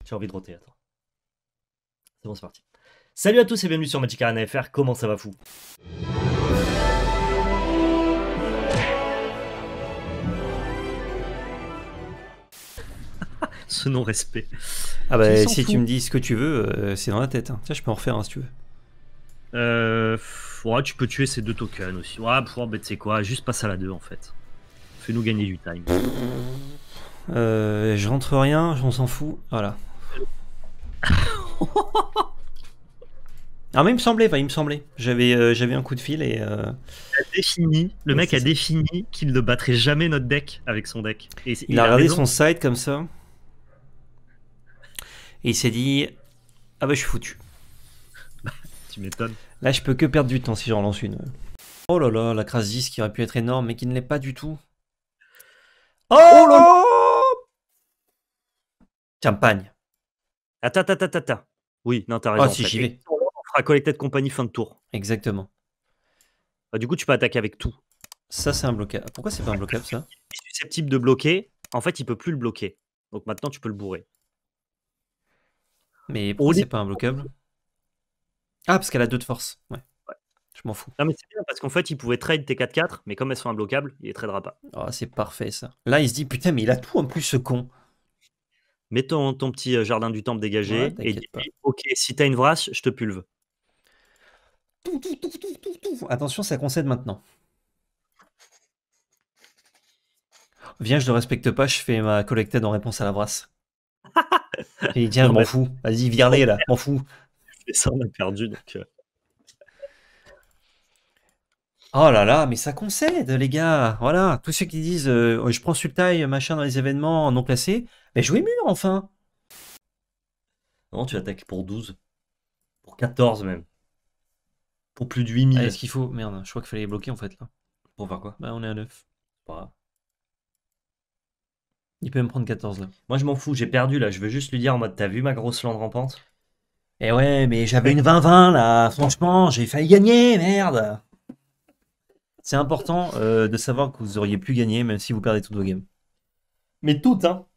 J'ai envie de roter, attends. C'est bon, c'est parti. Salut à tous et bienvenue sur Magic Arena FR, comment ça va fou? Ce non-respect. Ah bah si tu me dis ce que tu veux, c'est dans la tête. Hein. Tiens, je peux en refaire un si tu veux. Ouais, tu peux tuer ces deux tokens aussi. Ouais, tu sais quoi, juste passe à la 2 en fait. Fais-nous gagner du time. Je rentre rien, on s'en fout. Voilà. Ah mais il me semblait. J'avais un coup de fil et... Le mec a défini qu'il ne battrait jamais notre deck avec son deck. Et il a regardé son side comme ça. Et il s'est dit... Ah bah je suis foutu. Tu m'étonnes. Là je peux que perdre du temps si j'en lance une. Oh là là, la crasse 10 qui aurait pu être énorme mais qui ne l'est pas du tout. Oh là là. Campagne. Attends. Oui, non, t'as raison. Ah si, j'y vais. On fera Collected Company fin de tour. Exactement. Bah, du coup, tu peux attaquer avec tout. Ça, c'est un blocable. Pourquoi c'est pas un blocable, ça? Il est susceptible de bloquer. En fait, il peut plus le bloquer. Donc maintenant, tu peux le bourrer. Mais pourquoi c'est pas un blocable? Ah, parce qu'elle a 2 de force. Ouais. Je m'en fous. Non, mais c'est bien parce qu'en fait, il pouvait trade tes 4-4, mais comme elles sont imbloquables, il les tradera pas. Oh, c'est parfait, ça. Là, il se dit, putain, mais il a tout en plus, ce con. Mets ton petit jardin du temple dégagé Ouais, et dis, ok, si t'as une vrasse, je te pulve. Tout. Attention, ça concède maintenant. Viens, je le respecte pas, je fais ma collected en réponse à la brasse. Et tiens, je m'en fous. Vas-y, vire-les, là, m'en fous. Et ça, on a perdu, donc... Oh là là, mais ça concède, les gars. Voilà, tous ceux qui disent je prends Sultai, machin, dans les événements non classés, mais jouez mûr, enfin. Non, tu attaques pour 12. Pour 14 même. Pour plus de 8000. Est-ce qu'il faut... Merde, je crois qu'il fallait les bloquer, en fait, là. Pour faire quoi? Bah, on est à 9. Voilà. Il peut me prendre 14, là. Moi, je m'en fous, j'ai perdu, là. Je veux juste lui dire en mode, t'as vu ma grosse lande rampante? Eh ouais, mais j'avais une 20-20, là. Franchement, j'ai failli gagner, merde. C'est important de savoir que vous auriez pu gagner, même si vous perdez toutes vos games. Mais toutes, hein.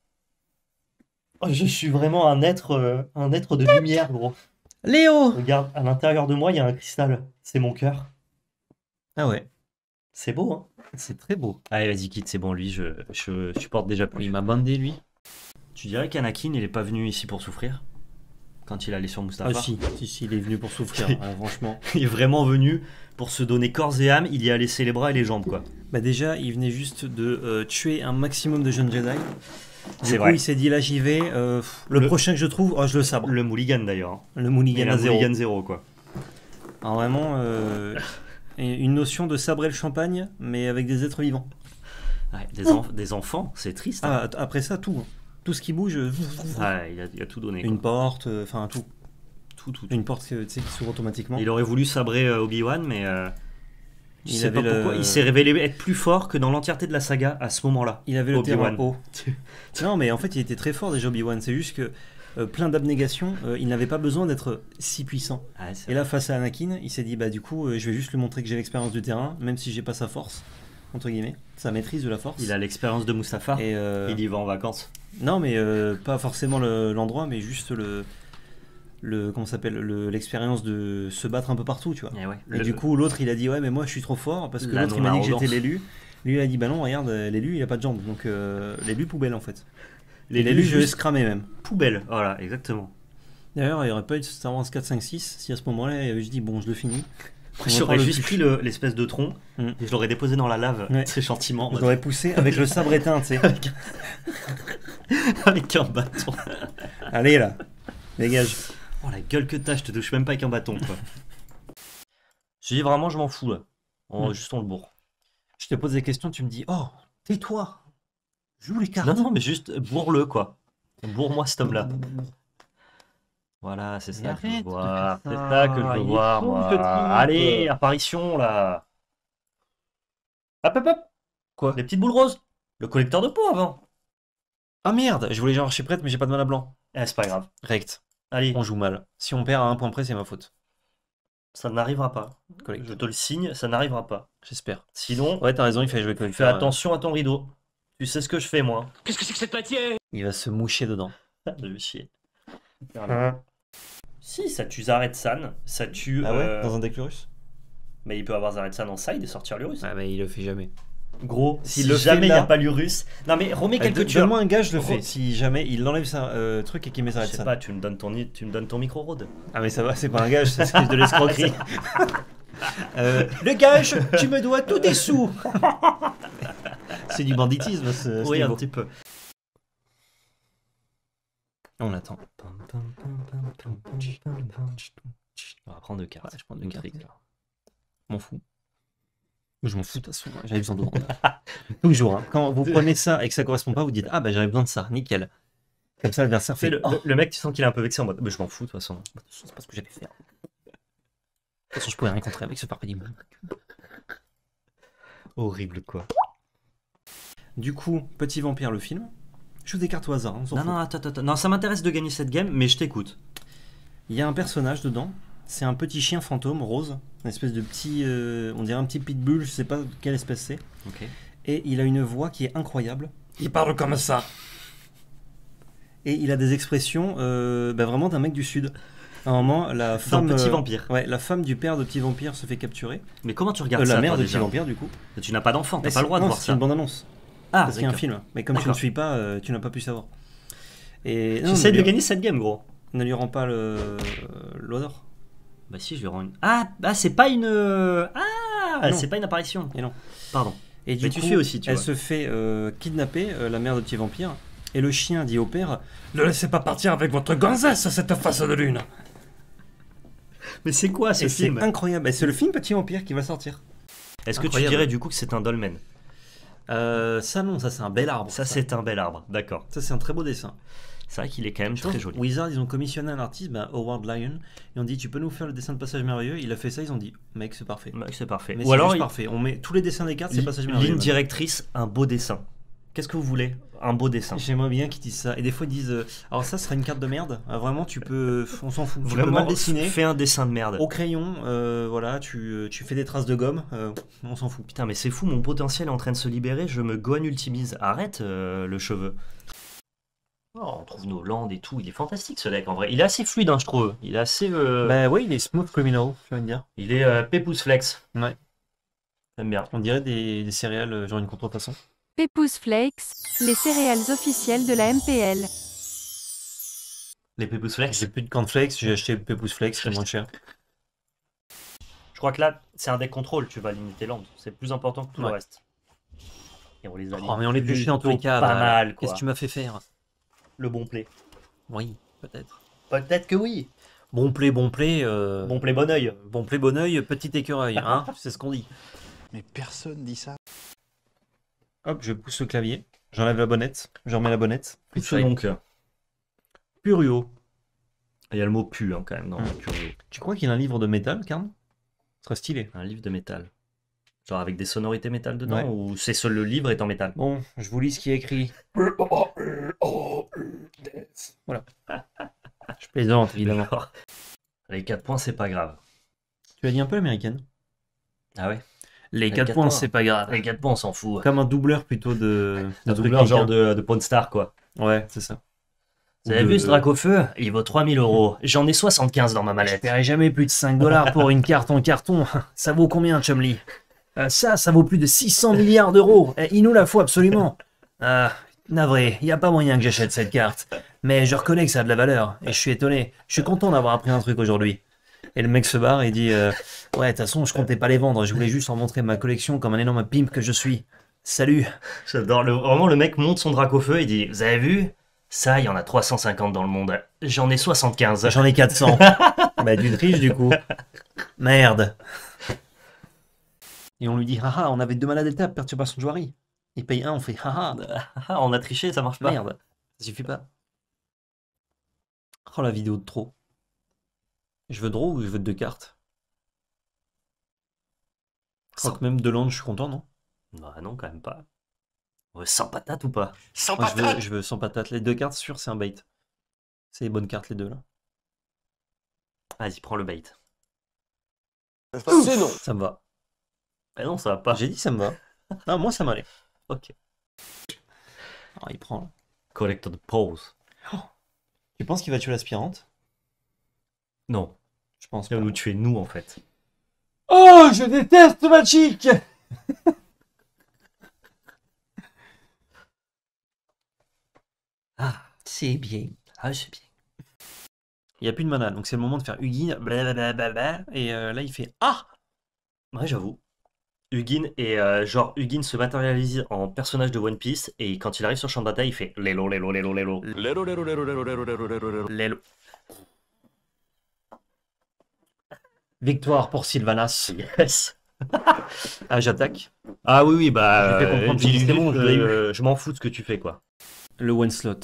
Je suis vraiment un être de lumière, gros. Léo! Regarde, à l'intérieur de moi, il y a un cristal. C'est mon cœur. Ah ouais. C'est beau, hein. C'est très beau. Allez, vas-y, quitte, c'est bon, lui, je supporte déjà plus. Il m'a bandé, lui. Tu dirais qu'Anakin, il est pas venu ici pour souffrir? Quand il allait sur Mustapha? Ah si, il est venu pour souffrir, franchement. Il est vraiment venu pour se donner corps et âme, il y a laissé les bras et les jambes, quoi. Bah déjà, il venait juste de tuer un maximum de jeunes Jedi. C'est vrai. Il s'est dit, là j'y vais, le prochain que je trouve, oh, je le sabre. Le mulligan, d'ailleurs. Hein. Le mulligan à 0. Mulligan 0, quoi. Alors vraiment, une notion de sabrer le champagne, mais avec des êtres vivants. Ouais, des enfants, c'est triste. Hein. Ah, après ça, tout. Tout ce qui bouge... Ouais, il a tout donné. Une porte, enfin tout. Une porte qui s'ouvre automatiquement. Il aurait voulu sabrer Obi-Wan, mais je sais pas pourquoi. Il s'est révélé être plus fort que dans l'entièreté de la saga à ce moment-là. Il avait le terrain haut. Non, mais en fait, il était très fort déjà, Obi-Wan. C'est juste que plein d'abnégation, il n'avait pas besoin d'être si puissant. Ah, et là, face à Anakin, il s'est dit, bah du coup, je vais juste lui montrer que j'ai l'expérience du terrain, même si j'ai pas sa force, entre guillemets, sa maîtrise de la force. Il a l'expérience de Mustapha. Et il y va en vacances. Non, mais pas forcément l'endroit, mais juste comment s'appelle, l'expérience de se battre un peu partout, tu vois. Et du coup, l'autre, il a dit, ouais, mais moi, je suis trop fort, parce que l'autre, il m'a dit que j'étais l'élu. Lui, il a dit, bah non, regarde, l'élu, il a pas de jambes, donc l'élu poubelle, en fait. L'élu, je vais se cramer, même. Poubelle, voilà, exactement. D'ailleurs, il n'y aurait pas eu de Star Wars 4, 5, 6, si à ce moment-là, il avait juste dit, bon, je le finis. J'aurais juste pris l'espèce de tronc, et je l'aurais déposé dans la lave, très gentiment. Je l'aurais poussé avec le sabre éteint, tu sais. Avec un bâton. Allez, là, dégage. Oh la gueule que t'as, je te touche même pas avec un bâton, quoi. Je dis vraiment, je m'en fous, là. Juste on le bourre. Je te pose des questions, tu me dis, oh, tais-toi. Joue les cartes. Non, mais juste bourre-le, quoi. Bourre-moi cet homme-là. Voilà, c'est ça que je veux voir. C'est ça que je veux voir, moi. Allez, apparition, là. Hop. Quoi? Les petites boules roses. Le collecteur de peau, avant. Ah merde, je voulais genre archi prête, mais j'ai pas de mana blanc. C'est pas grave. Rect. Allez. On joue mal. Si on perd à un point près, c'est ma faute. Ça n'arrivera pas. Je te le signe, ça n'arrivera pas. J'espère. Sinon... Ouais, t'as raison, il fait jouer collecteur. Fais attention à ton rideau. Tu sais ce que je fais, moi. Qu'est-ce que c'est que cette matière? Il va se moucher dedans. De chier. Si, ça tue Zared-san, ça tue... Ah ouais, dans un deck Lurus. Mais il peut avoir Zared-san en side et sortir Lurus. Ah bah il le fait jamais. Gros, si jamais il n'y a pas Lurus... Non mais remets quelques tueurs. Donne-moi un gage, je le fais. Si jamais il enlève ça, truc et qu'il met Zared-san. Je sais pas, tu me donnes ton micro Rode. Ah mais ça va, c'est pas un gage, c'est de l'escroquerie. Le gage, tu me dois tous tes sous. C'est du banditisme ce oui, niveau. Un petit peu. On attend. On va prendre 2 cartes. Ouais, je prends 2 cartes. M'en fous. Je m'en fous de toute façon, j'avais besoin de vous. Toujours, hein. Quand vous prenez ça et que ça correspond pas, vous dites ah bah j'avais besoin de ça, nickel. Comme ça l'adversaire fait le mec, tu sens qu'il est un peu vexé en mode mais je m'en fous de toute façon. De toute façon, c'est pas ce que j'avais fait. De toute façon, je pouvais rien contrer avec ce parfait monde. Horrible quoi. Du coup, Petit Vampire le film. Je joue des cartes au hasard. Hein, non, attends. Non, ça m'intéresse de gagner cette game, mais je t'écoute. Il y a un personnage dedans. C'est un petit chien fantôme rose, une espèce de petit, on dirait un petit pitbull, je sais pas quelle espèce c'est. Okay. Et il a une voix qui est incroyable. Il parle comme ça. Et il a des expressions vraiment d'un mec du sud. À un moment, la femme, Petit Vampire. Ouais, la femme du père de Petit Vampire se fait capturer. Mais comment tu regardes ça? La mère de Petit Vampire, du coup. Tu n'as pas d'enfant, t'as pas le droit de voir ça. C'est une bande-annonce. Ah, parce qu'il y a un film. Mais comme tu ne suis pas, tu n'as pas pu savoir. J'essaie de gagner cette game, gros. Ne lui rends pas l'honneur. Bah si, je lui rends une... Ah, c'est pas une... c'est pas une apparition. Et non. Pardon. Et du coup, tu suis aussi, tu elle vois. se fait kidnapper, la mère de Petit Vampire. Et le chien dit au père, ne laissez pas partir avec votre gonzesse, cette face de lune. Mais c'est quoi ce film? C'est incroyable. Et c'est le film Petit Vampire qui va sortir. Est-ce que tu dirais du coup que c'est un dolmen? Ça non, ça c'est un bel arbre. Ça c'est un bel arbre, d'accord. Ça c'est un très beau dessin. C'est vrai qu'il est quand même très joli. Wizard, ils ont commissionné un artiste, Howard Lyon, et on dit tu peux nous faire le dessin de Passage Merveilleux. Il a fait ça, ils ont dit mec c'est parfait. Mec c'est parfait. Mais ou alors parfait. On met tous les dessins des cartes, c'est Passage Merveilleux. Ligne directrice, un beau dessin. Qu'est-ce que vous voulez? Un beau dessin. J'aimerais bien qu'ils disent ça. Et des fois ils disent alors ça sera une carte de merde. Vraiment tu peux, on s'en fout. Vraiment, tu peux mal dessiner. Fais un dessin de merde. Au crayon, voilà, tu fais des traces de gomme. On s'en fout. Putain mais c'est fou, mon potentiel est en train de se libérer. Je me gogne ultimise. Arrête le cheveu. Oh, on trouve nos landes et tout. Il est fantastique ce deck en vrai. Il est assez fluide, hein, je trouve. Il est assez. Bah oui, il est smooth criminal, je viens de dire. Il est Pépouze Flex. Ouais. J'aime bien. On dirait des céréales, genre une contrefaçon. Pépouze Flakes, les céréales officielles de la MPL. Les Pépouze Flex. J'ai plus de cornflakes, j'ai acheté le Pépouze Flex, c'est moins cher. Je crois que là, c'est un deck contrôle, tu vas limiter landes. C'est plus important que tout le reste. Et on les a mais on les pêchait dans tous les cas. Pas mal, quoi. Qu'est-ce que tu m'as fait faire? Le bon play. Oui, peut-être. Peut-être que oui. Bon play. Bon play, bon oeil. Bon play, bon oeil, petit écureuil, hein. C'est ce qu'on dit. Mais personne dit ça. Hop, je pousse le clavier. J'enlève la bonnette. Je remets la bonnette. Pousse donc. Purio. Il y a le mot pu hein, quand même dans Purio. Tu crois qu'il y a un livre de métal, Karn? Ce serait stylé. Un livre de métal. Genre avec des sonorités métal dedans ou c'est seul le livre est en métal? Bon, je vous lis ce qui est écrit. Voilà. Je plaisante, évidemment. Les 4 points, c'est pas grave. Tu as dit un peu américaine. Ah ouais? Les 4 points, c'est pas grave. Les 4 points, on s'en fout. Comme un doubleur plutôt de doubleur genre de Pawn Star, quoi. Ouais, c'est ça. Vous avez vu ce drac au feu? Il vaut 3000 €. J'en ai 75 dans ma mallette. Je paierai jamais plus de 5 $ pour une carte en carton. Ça vaut combien, Chumley? Ça vaut plus de 600 milliards d'euros. Il nous la faut absolument. Navré, il n'y a pas moyen que j'achète cette carte. Mais je reconnais que ça a de la valeur. Et je suis étonné. Je suis content d'avoir appris un truc aujourd'hui. Et le mec se barre et dit ouais, de toute façon, je comptais pas les vendre. Je voulais juste en montrer ma collection comme un énorme pimp que je suis. Salut. J'adore. Vraiment, le mec monte son drac au feu et dit vous avez vu? Ça, il y en a 350 dans le monde. J'en ai 75. J'en ai 400. Bah, du triche, du coup. Merde. Et on lui dit haha, on avait 2 malades d'étape, perturbation de joierie. Il paye 1, on fait haha. On a triché, ça marche pas. Merde. Ça suffit pas. Oh, la vidéo de trop. Je veux draw ou je veux 2 cartes? Je crois que même de land, je suis content, non? Bah non, quand même pas. Ouais, sans patate ou pas? Sans Moi, patate. je veux sans patate. Les 2 cartes, sûr, c'est un bait. C'est les bonnes cartes, les 2 là. Vas-y, prends le bait. C'est non. Ça me va. Eh non, ça va pas. J'ai dit ça me va. Non, moi ça m'allait. Ok. Alors, il prend là. Collector de pause. Tu penses qu'il va tuer l'aspirante? Non. Je pense Il va nous tuer nous en fait. Oh, je déteste Magic. Ah, c'est bien. Ah, c'est bien. Il n'y a plus de mana, donc c'est le moment de faire Hugin, blablabla, et là il fait Ah! Ouais, j'avoue. Hugin et genre Hugin se matérialise en personnage de One Piece et quand il arrive sur le champ de bataille, il fait Lelo, Lelo, Lelo, Lelo. Lelo. Victoire pour Sylvanas. Yes. Ah, j'attaque. Ah oui, oui, bah. Je vais comprendre, dis-lui c'est bon, juste, je l'ai eu. je m'en fous de ce que tu fais, quoi. Le one slot.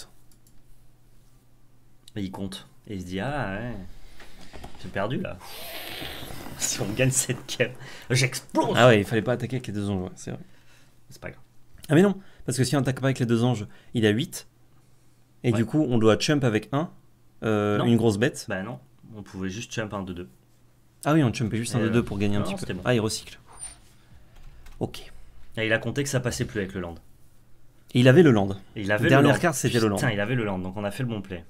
Et il compte. Et il se dit, ah ouais. J'ai perdu là. Si on gagne cette game, j'explose. Ah ouais, il fallait pas attaquer avec les deux anges, ouais, c'est vrai. C'est pas grave. Ah mais non, parce que si on attaque pas avec les deux anges, il a 8. Et Ouais. du coup, on doit chump avec 1. Une grosse bête. Bah non, on pouvait juste jump un de 2. Ah oui, on chumpait juste un de 2 pour gagner un non, petit peu. c'était bon. Ah, il recycle. Ok. Et il a compté que ça passait plus avec le land. Et il avait le land. Et il avait Dernière le land. carte, c'était le land. Putain, il avait le land, donc on a fait le bon play.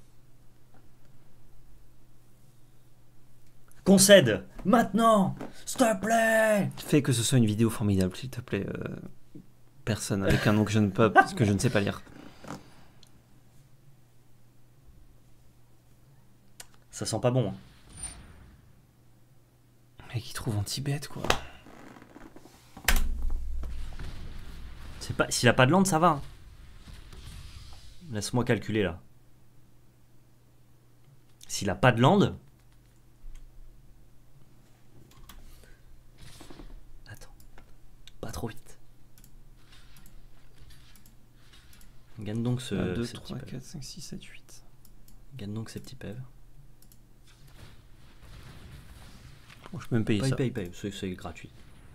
Concède maintenant, s'il te plaît. Fais que ce soit une vidéo formidable, s'il te plaît. Personne avec un nom que je ne peux, parce que je ne sais pas lire. Ça sent pas bon. Hein. Mec, il trouve en Tibet, quoi. C'est pas, s'il a pas de land, ça va. Hein. Laisse-moi calculer là. S'il a pas de land. Attends. Pas trop vite. Gagne donc ce. 1, 2, ces 3, petits 4, 5, 6, 7, 8. Gagne donc ces petits pèves. Bon, je peux même payer ça. Paye. C'est gratuit.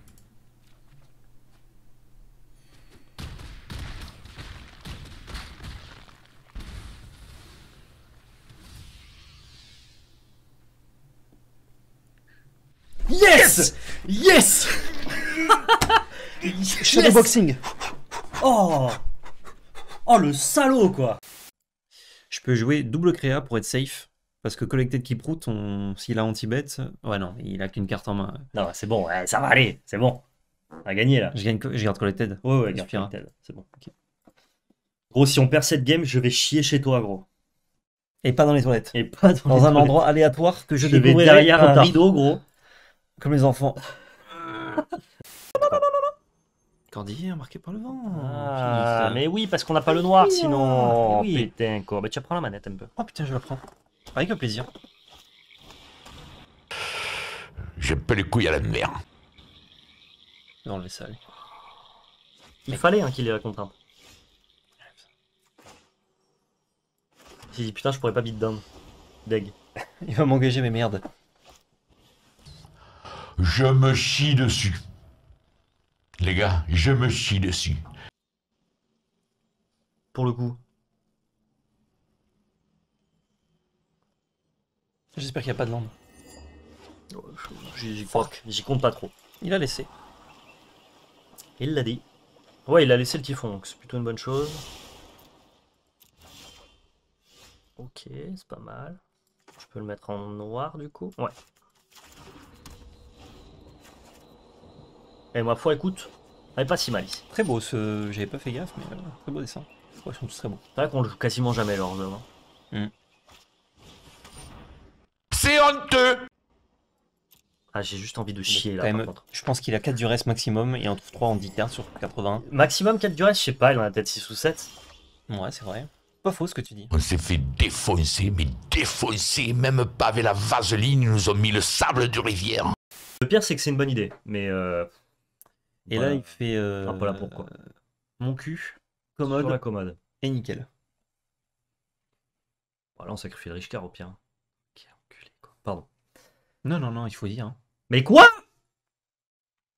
Yes! Yes! Shadowboxing. Oh! Oh le salaud quoi! Je peux jouer double créa pour être safe. Parce que Collected Keeproot, s'il a anti-bet. Ouais, non, il a qu'une carte en main. Non, c'est bon, ouais, ça va aller, c'est bon. On a gagné là. Je garde Collected. Ouais, garde Collected, c'est bon. Okay. Gros, si on perd cette game, je vais chier chez toi, gros. Et pas dans les toilettes. Et pas dans un endroit aléatoire que je vais découvrirai derrière un tard. rideau, gros. Comme les enfants. Cordier marqué par le vent. Ah, mais oui, parce qu'on n'a pas le noir sinon. Oui. Putain, quoi. Bah, tu prends la manette un peu. Oh putain, je la prends. Avec plaisir. J'ai pas les couilles à la mer. Je vais enlever ça, allez. Il fallait qu'il ait la contrainte. J'ai dit putain, je pourrais pas beat down. Deg. Il va m'engager, mais merde. Je me chie dessus. Les gars, je me chie dessus. Pour le coup. J'espère qu'il n'y a pas de land. J'y compte pas trop. Il a laissé. Il l'a dit. Ouais, il a laissé le typhon, donc c'est plutôt une bonne chose. Ok, c'est pas mal. Je peux le mettre en noir du coup. Ouais. Et ma foi, écoute, elle est pas si mal ici. Très beau ce. J'avais pas fait gaffe, mais très beau dessin. Ouais, ils sont tous très bons. C'est vrai qu'on joue quasiment jamais leur jeu. Hein. C'est honteux! Ah, j'ai juste envie de chier là. Quand Par même, contre. je pense qu'il a 4 duress maximum et en trouve 3 en 10 cartes sur 80. Maximum 4 durées, je sais pas, il en a peut-être 6 ou 7. Ouais, c'est vrai. Pas faux ce que tu dis. On s'est fait défoncer, mais défoncer, même pas avec la vaseline, ils nous ont mis le sable du rivière. Le pire, c'est que c'est une bonne idée, mais. Et voilà. là, il fait. Enfin, voilà pourquoi. Mon cul, Sur la commode commode. et nickel. Voilà, on sacrifie le Richecart au pire. Quel enculé, quoi. Pardon. Non, non, non, il faut dire. Hein. Mais quoi?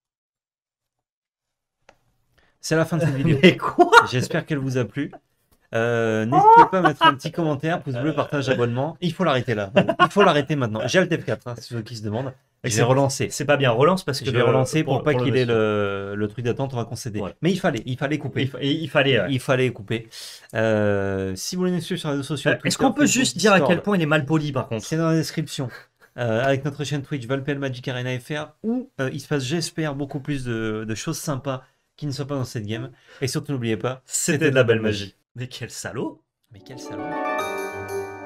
C'est la fin de cette vidéo. Mais quoi? J'espère qu'elle vous a plu. N'hésitez pas à mettre un petit commentaire, pouce bleu, partage, abonnement. Il faut l'arrêter là. Il faut l'arrêter maintenant. J'ai Alt F4, hein, c'est ceux qui se demandent. Je vais relancer. C'est pas bien, relance parce que je vais relancer pour pas qu'il ait le truc d'attente, on va concéder. Ouais. Mais il fallait couper. Il fallait couper. Si vous voulez nous suivre sur les réseaux sociaux. Est-ce qu'on peut juste dire à quel point il est mal poli par contre? C'est dans la description. Avec notre chaîne Twitch Valpel Magic Arena FR où il se passe, j'espère, beaucoup plus de choses sympas qui ne soient pas dans cette game. Et surtout, n'oubliez pas, c'était de la belle magie. Mais quel salaud! Mais quel salaud!